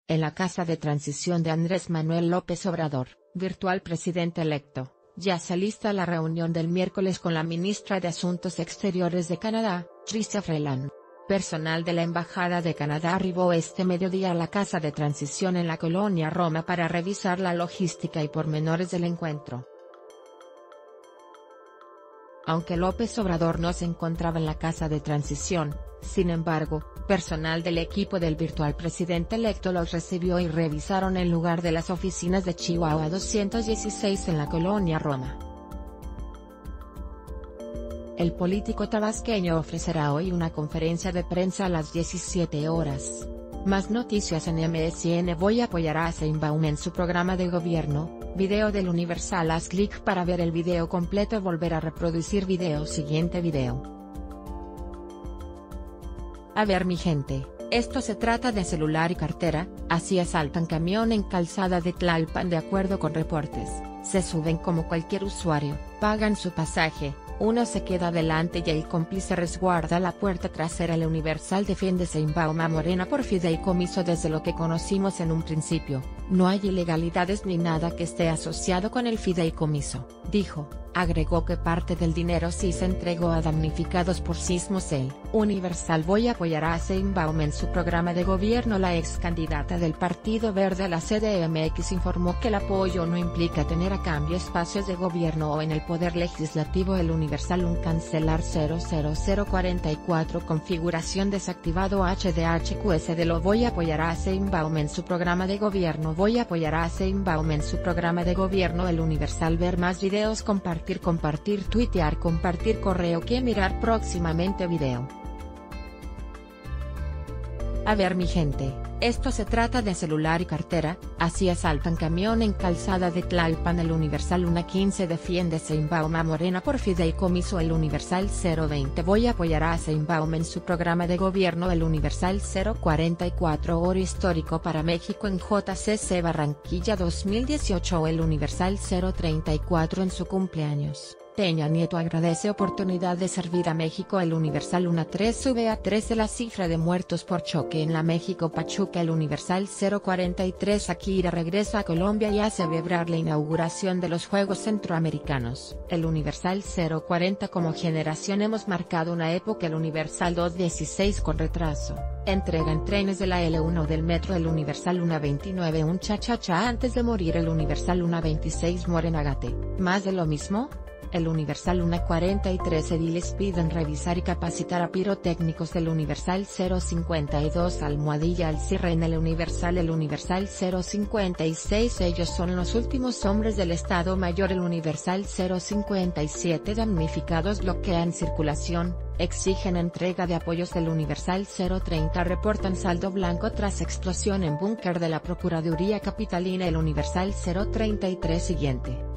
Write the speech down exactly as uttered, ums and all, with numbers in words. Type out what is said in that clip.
En la casa de transición de Andrés Manuel López Obrador, virtual presidente electo, ya se alista la reunión del miércoles con la ministra de Asuntos Exteriores de Canadá, Chrystia Freeland. Personal de la Embajada de Canadá arribó este mediodía a la casa de transición en la colonia Roma para revisar la logística y pormenores del encuentro. Aunque López Obrador no se encontraba en la casa de transición, sin embargo, personal del equipo del virtual presidente electo los recibió y revisaron el lugar de las oficinas de Chihuahua doscientos dieciséis en la colonia Roma. El político tabasqueño ofrecerá hoy una conferencia de prensa a las diecisiete horas. Más noticias en M S N. Voy a apoyar a Sheinbaum en su programa de gobierno. Video del Universal. Haz clic para ver el video completo. Volver a reproducir video. Siguiente video. A ver mi gente, esto se trata de celular y cartera. Así asaltan camión en calzada de Tlalpan. De acuerdo con reportes, se suben como cualquier usuario, pagan su pasaje, uno se queda adelante y el cómplice resguarda la puerta trasera. El Universal defiende Sheinbaum a Morena por fideicomiso. Desde lo que conocimos en un principio, no hay ilegalidades ni nada que esté asociado con el fideicomiso, dijo. Agregó que parte del dinero sí se entregó a damnificados por sismos. El Universal. Voy a apoyar a Sheinbaum en su programa de gobierno. La ex candidata del Partido Verde a la C D M X informó que el apoyo no implica tener a cambio espacios de gobierno o en el poder legislativo. El Universal. Un cancelar cero cero cero cuarenta y cuatro configuración desactivado. H D H Q S D. Lo voy a apoyar a Sheinbaum en su programa de gobierno. Voy a apoyar a Sheinbaum en su programa de gobierno. El Universal. Ver más videos. Compartir compartir tuitear compartir correo que mirar próximamente video. A ver mi gente, esto se trata de celular y cartera. Así asaltan camión en calzada de Tlalpan. El Universal. Una quince defiende Sheinbaum a Morena por fideicomiso. El Universal. cero veinte. Voy a apoyar a Sheinbaum en su programa de gobierno. El Universal. cero cuarenta y cuatro. Oro histórico para México en J C C Barranquilla dos mil dieciocho. El Universal. cero treinta y cuatro. En su cumpleaños, Peña Nieto agradece oportunidad de servir a México. El Universal. Una tres sube a trece la cifra de muertos por choque en la México-Pachuca. El Universal. cero cuarenta y tres. Shakira regresa a Colombia y a celebrar la inauguración de los Juegos Centroamericanos. El Universal. cero cuarenta. Como generación hemos marcado una época. El Universal. dos dieciséis. Con retraso, entregan trenes de la L uno del metro. El Universal. Una veintinueve. Un cha-cha-cha antes de morir. El Universal. Una veintiséis. Mueren Agate. ¿Más de lo mismo? El Universal. Una cuarenta y tres. Ediles piden revisar y capacitar a pirotécnicos. El Universal. cero cincuenta y dos. Almohadilla al cierre en el Universal. El Universal. cero cincuenta y seis. Ellos son los últimos hombres del Estado Mayor. El Universal. cero cincuenta y siete. Damnificados bloquean circulación, exigen entrega de apoyos. El Universal. cero treinta. Reportan saldo blanco tras explosión en búnker de la Procuraduría Capitalina. El Universal. cero treinta y tres. Siguiente.